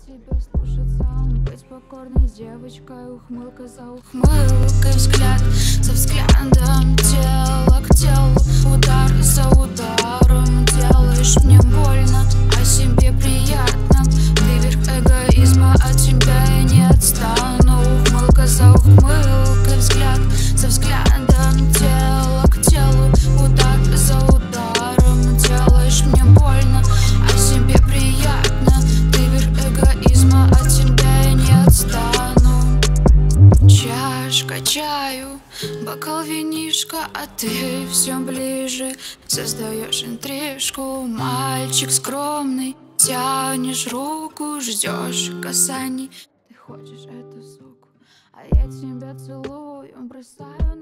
тебя слушаться, быть покорной девочкой, ухмылка за ухмылкой, взгляд за взглядом, тело к телу, удар за ударом. Делаешь мне больно, а себе приятно. Ты верх эгоизма, от тебя я не отстану. Ухмылка за ухмылкой, взгляд за взглядом, тело к телу, удар за ударом. Делаешь мне больно, а себе приятно. Ты верх эгоизма, от тебя я не отстану. Чашка чаю, бокал винишка, а ты все ближе. Создаешь интрижку, мальчик скромный. Тянешь руку, ждешь касаний. Ты хочешь эту суку, а я тебя целую, бросаю